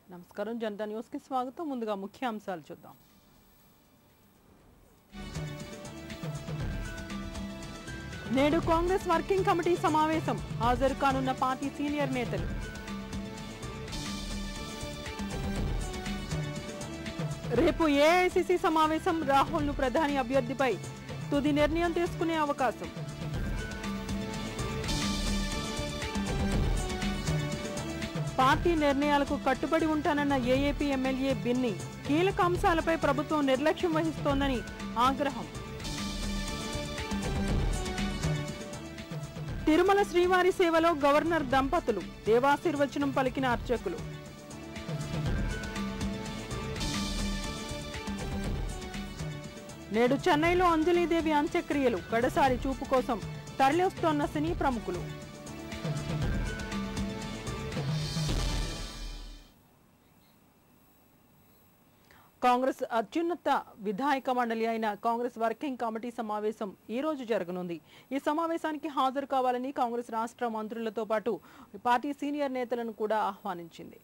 నమస్కారం జనతా న్యూస్ కి స్వాగతం ముందుగా ముఖ్యాంశాలు చూద్దాం నేడు కాంగ్రెస్ వర్కింగ్ కమిటీ సమావేశం హాజరు కానున్న పార్టీ సీనియర్ నేతలు రేపు ఏఐసీసీ సమావేశం రాహుల్ ను ప్రధాని అభ్యర్థిపై తుది నిర్ణయం తీసుకునే అవకాశం పార్టీ నిర్ణయాలకు కట్టుబడి ఉంటానన్న ఏఏపీ ఎమ్మెల్యే బిన్ని కీలక అంశాలపై ప్రభుత్వం నిర్లక్ష్యం వహిస్తోందని ఆగ్రహం తిరుమల శ్రీవారి సేవలో గవర్నర్ దంపతులు దేవాశీర్వచనం పలికిన అర్చకులు నేడు చెన్నైలో అంజలీదేవి అంత్యక్రియలు కడసారి చూపు కోసం తరలివస్తోన్న సినీ ప్రముఖులు కాంగ్రెస్ అత్యున్నత విధాయక మండలి అయిన కాంగ్రెస్ వర్కింగ్ కమిటీ సమావేశం ఈ రోజు జరగనుంది. ఈ సమావేశానికి హాజరు కావాలని కాంగ్రెస్ రాష్ట్ర మంత్రులతో పాటు పార్టీ సీనియర్ నేతలను కూడా ఆహ్వానించింది.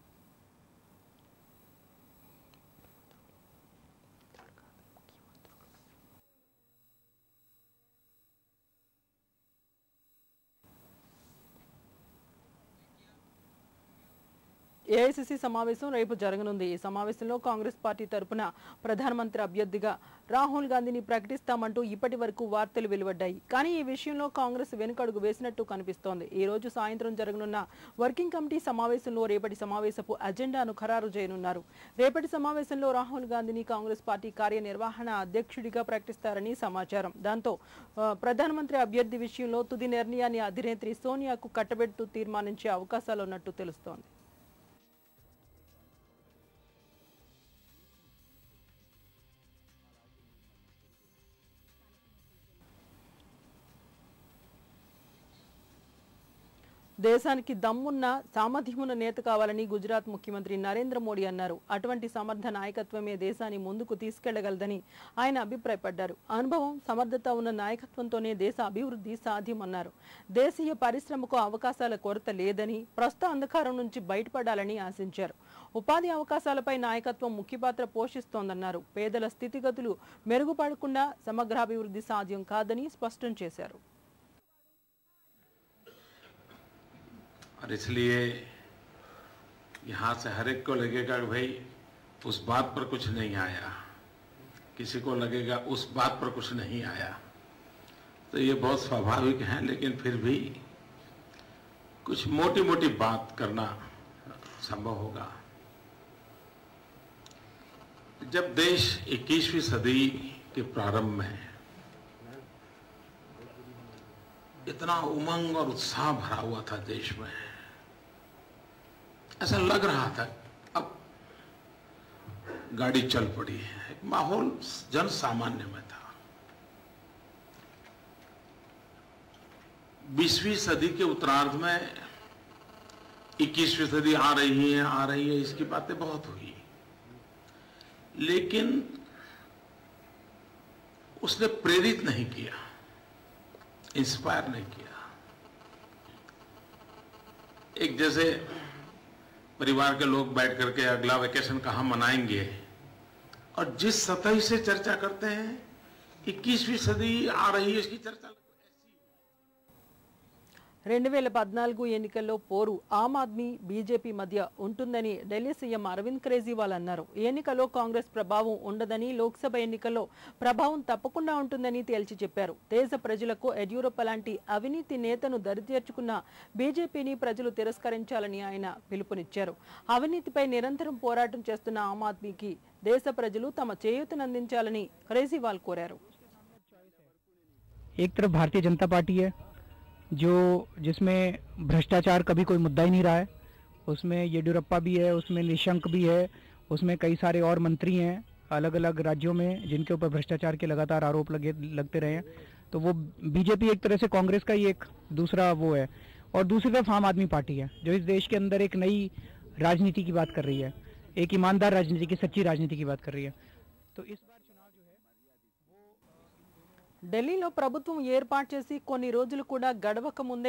ఏఐసీసీ సమావేశం రేపు జరగనుంది. ఈ సమావేశంలో కాంగ్రెస్ పార్టీ తరపున ప్రధానమంత్రి అభ్యర్థిగా రాహుల్ గాంధీని ప్రకటిస్తామంటూ ఇప్పటి వరకు వార్తలు వెలువడ్డాయి. కానీ ఈ విషయంలో కాంగ్రెస్ వెనుకడుగు వేసినట్టు కనిపిస్తోంది. ఈ రోజు సాయంత్రం జరగనున్న వర్కింగ్ కమిటీ సమావేశంలో రేపటి సమావేశపు అజెండాను ఖరారు చేయనున్నారు. రేపటి సమావేశంలో రాహుల్ గాంధీని కాంగ్రెస్ పార్టీ కార్యనిర్వహణ అధ్యక్షుడిగా ప్రకటిస్తారని సమాచారం. దాంతో ప్రధానమంత్రి అభ్యర్థి విషయంలో తుది నిర్ణయాన్ని అధినేత్రి సోనియాకు కట్టబెడుతూ తీర్మానించే అవకాశాలున్నట్టు తెలుస్తోంది. దేశానికి దమ్మున్న సామర్థ్యమున్న నేత కావాలని గుజరాత్ ముఖ్యమంత్రి నరేంద్ర మోడీ అన్నారు. అటువంటి సమర్థ నాయకత్వమే దేశాన్ని ముందుకు తీసుకెళ్లగలదని ఆయన అభిప్రాయపడ్డారు. అనుభవం, సమర్థత ఉన్న నాయకత్వంతోనే దేశ అభివృద్ధి సాధ్యమన్నారు. దేశీయ పరిశ్రమకు అవకాశాల కొరత లేదని, ప్రస్తుత అంధకారం నుంచి బయటపడాలని ఆశించారు. ఉపాధి అవకాశాలపై నాయకత్వం ముఖ్య పాత్ర పోషిస్తోందన్నారు. పేదల స్థితిగతులు మెరుగుపడకుండా సమగ్రాభివృద్ధి సాధ్యం కాదని స్పష్టం చేశారు. और इसलिए यहाँ से हर एक को लगेगा कि भाई उस बात पर कुछ नहीं आया, किसी को लगेगा उस बात पर कुछ नहीं आया, तो ये बहुत स्वाभाविक है। लेकिन फिर भी कुछ मोटी मोटी बात करना संभव होगा। जब देश 21वीं सदी के प्रारंभ में इतना उमंग और उत्साह भरा हुआ था देश में, ऐसा लग रहा था अब गाड़ी चल पड़ी है, एक माहौल जन सामान्य में था। 20वीं सदी के उत्तरार्ध में 21वीं सदी आ रही है, इसकी बातें बहुत हुई, लेकिन उसने प्रेरित नहीं किया, इंस्पायर नहीं किया। एक जैसे परिवार के लोग बैठ करके अगला वेकेशन कहाँ मनाएंगे, और जिस सतह से चर्चा करते हैं 21वीं सदी आ रही है, इसकी चर्चा 2014 ఎన్నికల్లో పోరు ఆమ్ ఆద్మీ బీజేపీ మధ్య ఉంటుందని ఢిల్లీ సీఎం అరవింద్ కేజ్రీవాల్ అన్నారు. ఈ ఎన్నికల్లో కాంగ్రెస్ ప్రభావం ఉండదని, లోక్సభ ఎన్నికల్లో ప్రభావం తప్పకుండా ఉంటుందని తేల్చి చెప్పారు. దేశ ప్రజలకు యడ్యూరప్ప లాంటి అవినీతి నేతను దరిచేర్చుకున్న బీజేపీని ప్రజలు తిరస్కరించాలని ఆయన పిలుపునిచ్చారు. అవినీతిపై నిరంతరం పోరాటం చేస్తున్న ఆమ్ ఆద్మీకి దేశ ప్రజలు తమ చేయూతనందించాలని కేజ్రీవాల్ కోరారు. एक तरफ भारतीय जनता पार्टी है जो जिसमें भ्रष्टाचार कभी कोई मुद्दा ही नहीं रहा है, उसमें येडियुरप्पा भी है, उसमें निशंक भी है, उसमें कई सारे और मंत्री हैं अलग अलग राज्यों में जिनके ऊपर भ्रष्टाचार के लगातार आरोप लगते रहे हैं। तो वो बीजेपी एक तरह से कांग्रेस का ही एक दूसरा वो है, और दूसरी तरफ आम आदमी पार्टी है जो इस देश के अंदर एक नई राजनीति की बात कर रही है, एक ईमानदार राजनीति की, सच्ची राजनीति की बात कर रही है। तो इस बार चुनाव जो है ఢిల్లీలో ప్రభుత్వం ఏర్పాటు చేసి కొన్ని రోజులు కూడా గడవక ముందే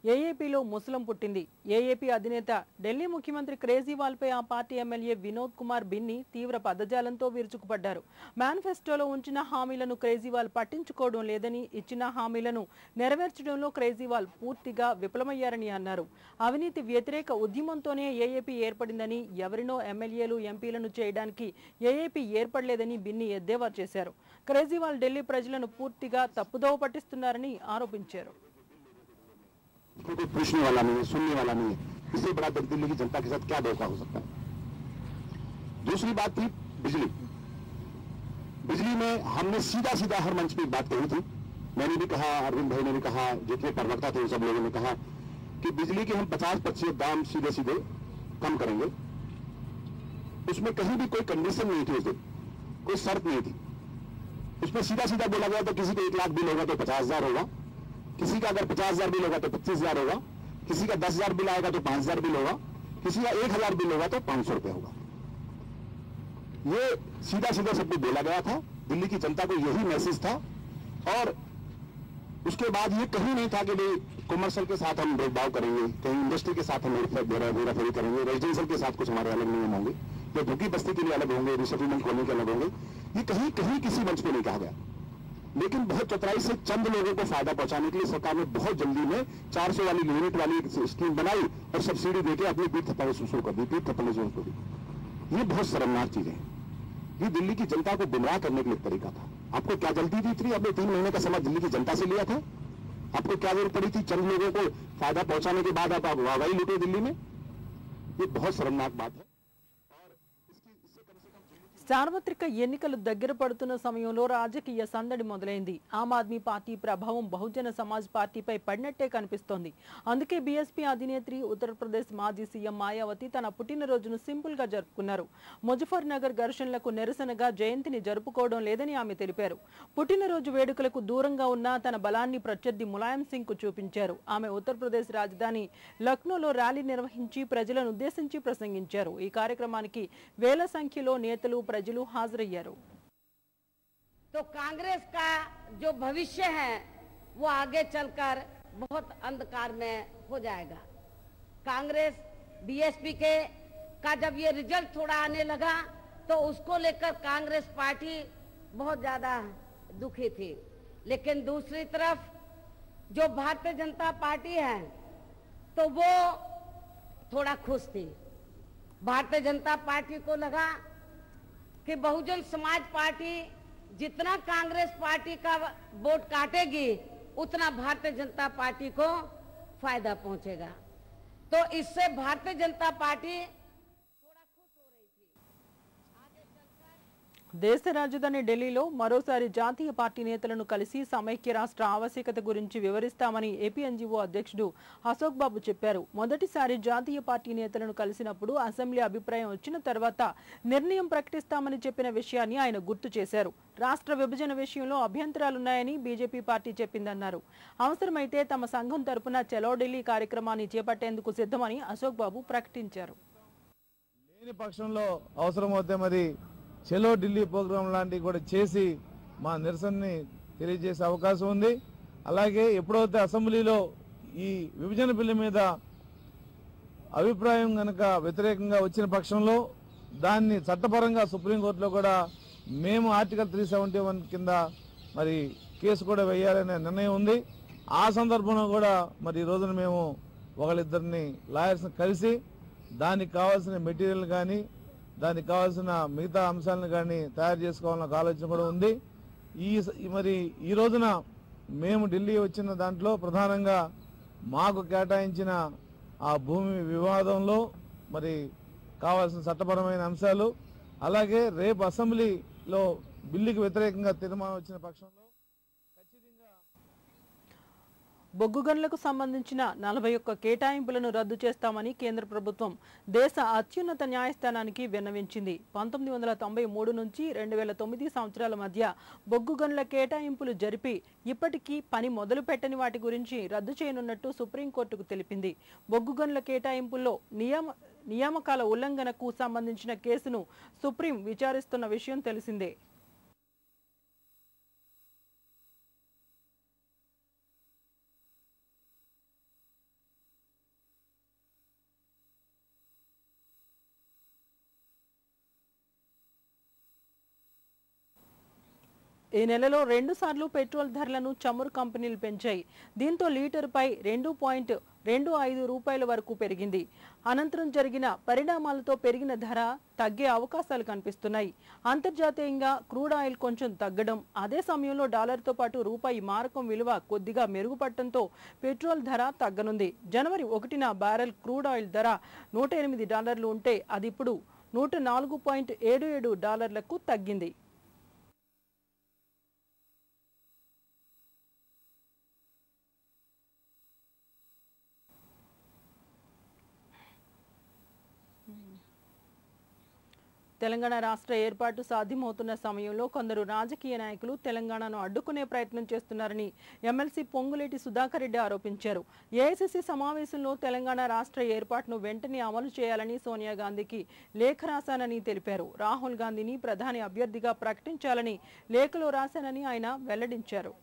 ఏఏపీలో ముసలం పుట్టింది. ఏఏపీ అధినేత ఢిల్లీ ముఖ్యమంత్రి కేజ్రీవాల్పై ఆ పార్టీ ఎమ్మెల్యే వినోద్ కుమార్ బిన్ని తీవ్ర పదజాలంతో విరుచుకుపడ్డారు. మేనిఫెస్టోలో ఉంచిన హామీలను కేజ్రీవాల్ పట్టించుకోవడం లేదని, ఇచ్చిన హామీలను నెరవేర్చడంలో కేజ్రీవాల్ పూర్తిగా విఫలమయ్యారని అన్నారు. అవినీతి వ్యతిరేక ఉద్యమంతోనే ఏఏపీ ఏర్పడిందని, ఎవరినో ఎమ్మెల్యేలు ఎంపీలను చేయడానికి ఏఏపీ ఏర్పడలేదని బిన్ని ఎద్దేవా చేశారు. కేజ్రీవాల్ ఢిల్లీ ప్రజలను పూర్తిగా తప్పుదోవ పట్టిస్తున్నారని ఆరోపించారు. कोई पूछने वाला नहीं है, सुनने वाला नहीं है। इससे बड़ा दिल्ली की जनता के साथ क्या धोखा हो सकता है। दूसरी बात थी बिजली। बिजली में हमने सीधा सीधा हर मंच पे बात कही थी। मैंने भी कहा, अरविंद भाई ने भी कहा, जितने प्रवक्ता थे सब लोगों ने कहा कि बिजली के हम 50% दाम सीधे सीधे कम करेंगे। उसमें कहीं भी कोई कंडीशन नहीं थी, उस दिन कोई शर्त नहीं थी। उसमें सीधा सीधा बोला गया था किसी को 1 लाख बिल होगा तो 50,000 होगा, किसी का अगर 50,000 बिल होगा तो 25,000 होगा, किसी का 10,000 बिल आएगा तो 5,000 बिल होगा, किसी का 1,000 बिल होगा तो 500 रुपए होगा। ये सीधा सीधा सबको बोला गया था। दिल्ली की जनता को यही मैसेज था। और उसके बाद ये कहीं नहीं था कि भाई कमर्शियल के साथ हम भेदभाव करेंगे, कहीं इंडस्ट्री के साथ हम हेराफेरी करेंगे, रेजिडेंशियल के साथ कुछ हमारे अलग नियम होंगे, या भूखी बस्ती के लिए अलग होंगे, रिसेटलमेंट कॉलोनी के अलग होंगे। ये कहीं कहीं किसी मंच पे नहीं कहा गया। लेकिन बहुत चतुराई से चंद लोगों को फायदा पहुंचाने के लिए सरकार ने बहुत जल्दी में 400 वाली यूनिट वाली स्कीम बनाई और सब्सिडी देके अपनी पीठ थप्पड़े शुरू कर दी, पीठ थप्पड़े शुरू कर दी। ये बहुत शर्मनाक चीजें हैं। ये दिल्ली की जनता को गुमराह करने के लिए तरीका था। आपको क्या जल्दी थी इतनी? आपने 3 महीने का समय दिल्ली की जनता से लिया था। आपको क्या जरूरत पड़ी थी चंद लोगों को फायदा पहुंचाने के बाद आप वाहवाही लूटे दिल्ली में? ये बहुत शर्मनाक बात है। సార్వత్రిక ఎన్నికలు దగ్గర పడుతున్న సమయంలో రాజకీయ సందడి మొదలైంది. ఆమ్ ఆద్మీ పార్టీ ప్రభావం బహుజన సమాజ్ పార్టీపై పడినట్టే కనిపిస్తోంది. అందుకే బీఎస్పీ అధినేత్రి, ఉత్తరప్రదేశ్ మాజీ సీఎం మాయావతి తన పుట్టినరోజును సింపుల్ గా జరుపుకున్నారు. ముజఫర్ నగర్ ఘర్షణలకు నిరసనగా జయంతిని జరుపుకోవడం లేదని ఆమె తెలిపారు. పుట్టినరోజు వేడుకలకు దూరంగా ఉన్న తన బలాన్ని ప్రత్యర్థి ములాయం సింగ్ కు చూపించారు. ఆమె ఉత్తరప్రదేశ్ రాజధాని లక్నోలో ర్యాలీ నిర్వహించి ప్రజలను ఉద్దేశించి ప్రసంగించారు. ఈ కార్యక్రమానికి వేల సంఖ్యలో నేతలు, ప్రజలు హాజరయ్యారు. तो कांग्रेस का जो भविष्य है वो आगे चलकर बहुत अंधकार में हो जाएगा। कांग्रेस बीएसपी के का जब ये रिजल्ट थोड़ा आने लगा तो उसको लेकर कांग्रेस पार्टी बहुत ज्यादा दुखी थी। लेकिन दूसरी तरफ जो भारतीय जनता पार्टी है तो वो थोड़ा खुश थी। भारतीय जनता पार्टी को लगा कि बहुजन समाज पार्टी जितना कांग्रेस पार्टी का वोट काटेगी उतना भारतीय जनता पार्टी को फायदा पहुंचेगा। तो इससे भारतीय जनता पार्टी थोड़ा खुश हो रही थी। దేశ రాజధాని ఢిల్లీలో మరోసారి జాతీయ పార్టీ నేతలను కలిసి సమైక్య రాష్ట్ర ఆవశ్యకత గురించి వివరిస్తామని ఏపీ ఎన్జీఓ అధ్యక్షుడు అశోక్ బాబు చెప్పారు. మొదటిసారి జాతీయ పార్టీ నేతలను కలిసినప్పుడు అసెంబ్లీ అభిప్రాయం వచ్చిన తర్వాత నిర్ణయం ప్రకటిస్తామని చెప్పిన విషయాన్ని ఆయన గుర్తు చేశారు. రాష్ట్ర విభజన విషయంలో అభ్యంతరాలున్నాయని బీజేపీ పార్టీ చెప్పిందన్నారు. అవసరమైతే తమ సంఘం తరపున చలో ఢిల్లీ కార్యక్రమాన్ని చేపట్టేందుకు సిద్ధమని అశోక్ బాబు ప్రకటించారు. లేని పక్షంలో అవసరమైతే మరి చలో ఢిల్లీ ప్రోగ్రాం లాంటివి కూడా చేసి మా నిరసనని తెలియజేసే అవకాశం ఉంది. అలాగే ఎప్పుడైతే అసెంబ్లీలో ఈ విభజన బిల్లు మీద అభిప్రాయం కనుక వ్యతిరేకంగా వచ్చిన పక్షంలో దాన్ని చట్టపరంగా సుప్రీంకోర్టులో కూడా మేము ఆర్టికల్ 371 కింద మరి కేసు కూడా వేయాలనే నిర్ణయం ఉంది. ఆ సందర్భంలో కూడా మరి ఈ రోజున మేము ఒకళ్ళిద్దరిని లాయర్స్ని కలిసి దానికి కావాల్సిన మెటీరియల్ కానీ దానికి కావాల్సిన మిగతా అంశాలను కానీ తయారు చేసుకోవాలన్న ఆలోచన కూడా ఉంది. మరి ఈ రోజున మేము ఢిల్లీ వచ్చిన దాంట్లో ప్రధానంగా మాకు కేటాయించిన ఆ భూమి వివాదంలో మరి కావాల్సిన చట్టపరమైన అంశాలు, అలాగే రేపు అసెంబ్లీలో బిల్లుకి వ్యతిరేకంగా తీర్మానం వచ్చిన పక్షంలో బొగ్గు గనులకు సంబంధించిన 41 కేటాయింపులను రద్దు చేస్తామని కేంద్ర ప్రభుత్వం దేశ అత్యున్నత న్యాయస్థానానికి విన్నవించింది. 1993 నుంచి 2009 సంవత్సరాల మధ్య బొగ్గు గనుల కేటాయింపులు జరిపి ఇప్పటికీ పని మొదలు పెట్టని వాటి గురించి రద్దు చేయనున్నట్టు సుప్రీంకోర్టుకు తెలిపింది. బొగ్గు గనుల కేటాయింపుల్లో నియామకాల ఉల్లంఘనకు సంబంధించిన కేసును సుప్రీం విచారిస్తున్న విషయం తెలిసిందే. ఈ నెలలో 2 సార్లు పెట్రోల్ ధరలను చమురు కంపెనీలు పెంచాయి. దీంతో లీటరుపై 2.25 రూపాయల వరకు పెరిగింది. అనంతరం జరిగిన పరిణామాలతో పెరిగిన ధర తగ్గే అవకాశాలు కనిపిస్తున్నాయి. అంతర్జాతీయంగా క్రూడ్ ఆయిల్ కొంచెం తగ్గడం, అదే సమయంలో డాలర్తో పాటు రూపాయి మారకం విలువ కొద్దిగా మెరుగుపడటంతో పెట్రోల్ ధర తగ్గనుంది. జనవరి 1న బ్యారెల్ క్రూడ్ ఆయిల్ ధర $108 ఉంటే అది ఇప్పుడు $104.77కు తగ్గింది. తెలంగాణ రాష్ట్ర ఏర్పాటు సాధ్యమవుతున్న సమయంలో కొందరు రాజకీయ నాయకులు తెలంగాణను అడ్డుకునే ప్రయత్నం చేస్తున్నారని ఎమ్మెల్సీ పొంగులేటి సుధాకర్ రెడ్డి ఆరోపించారు. ఏఐసీసీ సమావేశంలో తెలంగాణ రాష్ట్ర ఏర్పాటును వెంటనే అమలు చేయాలని సోనియా గాంధీకి లేఖ రాశానని తెలిపారు. రాహుల్ గాంధీని ప్రధాని అభ్యర్థిగా ప్రకటించాలని లేఖలో రాశానని ఆయన వెల్లడించారు.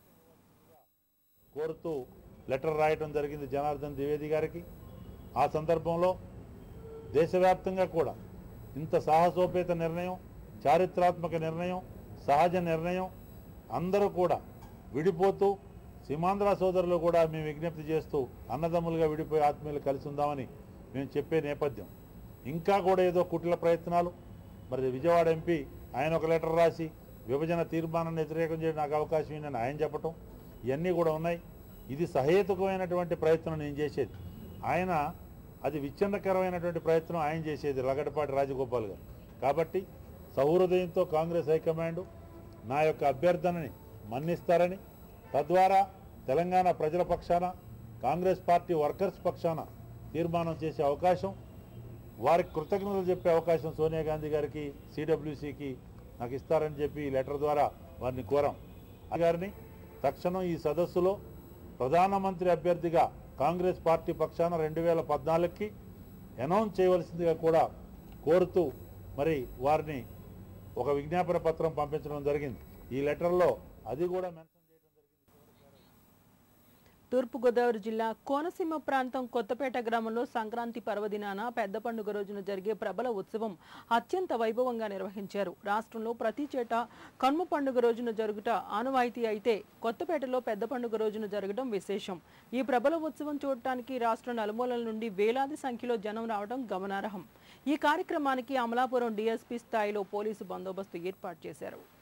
కోరుతూ లెటర్ రాయడం జరిగింది జనార్దన్ ద్వివేది గారికి. ఆ సందర్భంలో దేశవ్యాప్తంగా కూడా ఇంత సాహసోపేత నిర్ణయం, చారిత్రాత్మక నిర్ణయం, సహజ నిర్ణయం అందరూ కూడా విడిపోతూ సీమాంధ్ర సోదరులు కూడా మేము విజ్ఞప్తి చేస్తూ అన్నదమ్ములుగా విడిపోయి ఆత్మీయులు కలిసి ఉందామని మేము చెప్పే నేపథ్యం. ఇంకా కూడా ఏదో కుట్ల ప్రయత్నాలు. మరి విజయవాడ ఎంపీ ఆయన ఒక లెటర్ రాసి విభజన తీర్మానాన్ని వ్యతిరేకం చేయడం నాకు అవకాశం ఏంటని ఆయన చెప్పటం ఇవన్నీ కూడా ఉన్నాయి. ఇది సహేతుకమైనటువంటి ప్రయత్నం నేను చేసేది. ఆయన అది విచ్ఛిన్నకరమైనటువంటి ప్రయత్నం ఆయన చేసేది లగడపాటి రాజగోపాల్ గారు. కాబట్టి సౌహృదయంతో కాంగ్రెస్ హైకమాండ్ నా యొక్క అభ్యర్థనని మన్నిస్తారని, తద్వారా తెలంగాణ ప్రజల పక్షాన కాంగ్రెస్ పార్టీ వర్కర్స్ పక్షాన తీర్మానం చేసే అవకాశం, వారికి కృతజ్ఞతలు చెప్పే అవకాశం సోనియా గాంధీ గారికి, సిడబ్ల్యూసీకి నాకు ఇస్తారని చెప్పి ఈ లెటర్ ద్వారా వారిని కోరాం. గారిని తక్షణం ఈ సదస్సులో ప్రధానమంత్రి అభ్యర్థిగా కాంగ్రెస్ పార్టీ పక్షాన 2014కి అనౌన్స్ చేయవలసిందిగా కూడా కోరుతూ మరి వారిని ఒక విజ్ఞాపన పత్రం పంపించడం జరిగింది. ఈ లెటర్లో అది కూడా మెన్షన్ చేయడం జరిగింది. తూర్పుగోదావరి జిల్లా కోనసీమ ప్రాంతం కొత్తపేట గ్రామంలో సంక్రాంతి పర్వదినాన పెద్ద పండుగ రోజున జరిగే ప్రబల ఉత్సవం అత్యంత వైభవంగా నిర్వహించారు. రాష్ట్రంలో ప్రతి చేట కనుమ పండుగ రోజున జరుగుట ఆనవాయితీ అయితే కొత్తపేటలో పెద్ద పండుగ రోజున జరగడం విశేషం. ఈ ప్రబల ఉత్సవం చూడటానికి రాష్ట్ర నలుమూలల నుండి వేలాది సంఖ్యలో జనం రావడం గమనార్హం. ఈ కార్యక్రమానికి అమలాపురం డీఎస్పీ స్థాయిలో పోలీసు బందోబస్తు ఏర్పాటు చేశారు.